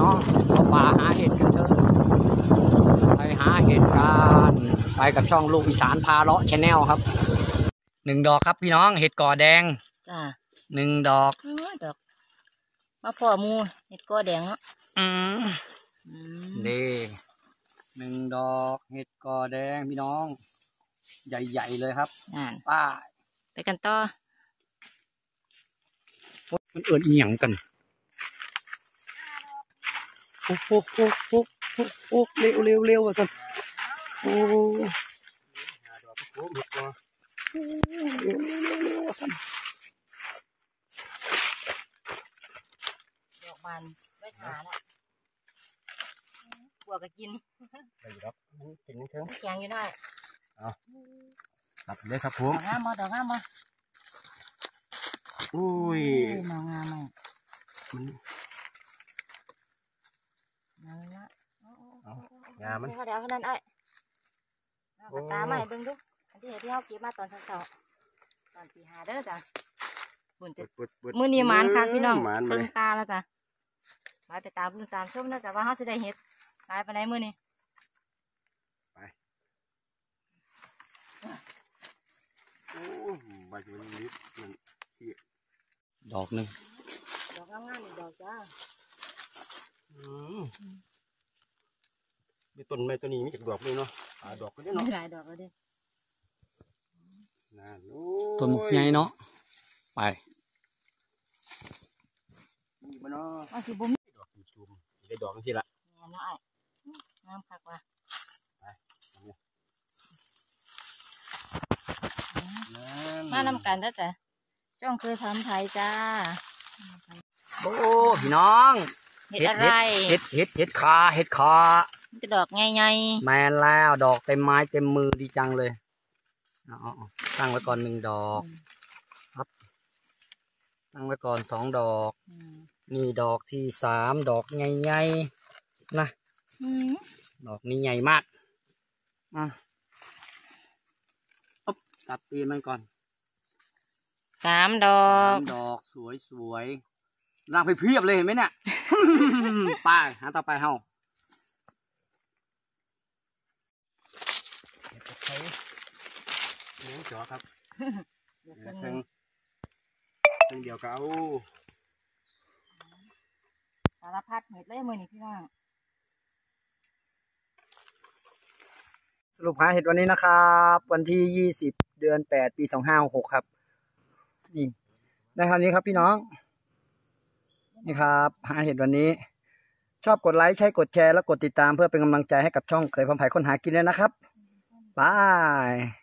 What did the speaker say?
น้องเข้าป่าหาเห็ดกันเถอะไปหาเห็ดกันไปกับช่องลูกอีสานพาเลาะชาแนลครับ1 ดอกครับพี่น้องเห็ดก่อแดงจ้า 1 ดอกดอกมาพ่อมูเห็ดก่อแดงเนาะนี่1 ดอกเห็ดก่อแดงพี่น้องใหญ่ๆเลยครับป้าไปกันต่อมันเอิญอีหยังกันโอ้โหเร็วว่ะสันโอ้เร็วว่ะสันดอกบานไม่หาละบัวก็กินไปครับกินเถอะแข็งอยู่ได้ตัดเลยครับผมดอกงามมาอุ้ยมางามไหมงามมันเดี๋ยวนั้นไอ้ตาใหม่เบิ่งดูอันที่เห็นที่เขาเก็บมาตอนเช้าตอนตี5เด้อจ้ะมื้อนี้หมานค่ะพี่น้องเบิ่งตาแล้วจ้ะไปตามเบิ่งตามชมนะจ้ะว่าเขาจะได้เห็ดตายไปไหนมื้อนี้ไปโอ้ใบมันนิดดอกหนึ่งดอกงามๆอีกดอกจ้ามีต้นไม้ต้นนี้มีจากดอกเลยเนาะดอกก็ได้เนาะหลายดอกเลยดิต้นมุกใหญ่เนาะไปนี่มันเนาะสิบุ้มดอกชุมได้ดอกทีละงามเนาะไอ้งามคักว่ะมานำกันจ้ะจ้ะจ้องเคยทำไทยจ้าโอ้พี่น้องเห็ดอะไรเห็ดขาจะดอกใหญ่ๆแมนแล้วดอกเต็มไม้เต็มมือดีจังเลยตั้งไว้ก่อน1 ดอกครับตั้งไว้ก่อน2 ดอกนี่ดอกที่3 ดอกใหญ่ๆนะดอกนี้ใหญ่มากตัดตีนมันก่อน 3 ดอก 3 ดอกสวยร่างไปเพียบเลยเห็นไหมเนี่ย ไปหาต่อไปเฮาเจ๋อครับเพิ่งเดียวก็เอาสารพัดเห็ดเลยมือนี่พี่น้องสรุปหาเห็ดวันนี้นะครับวันที่20 เดือน 8 ปี 2566ครับนี่ได้คราวนี้ครับพี่น้องนี่ครับหาเห็ดวันนี้ชอบกดไลค์ใช้กดแชร์และกดติดตามเพื่อเป็นกำลังใจให้กับช่องเคยพำไผ่ค้นหากินเลยนะครับบาย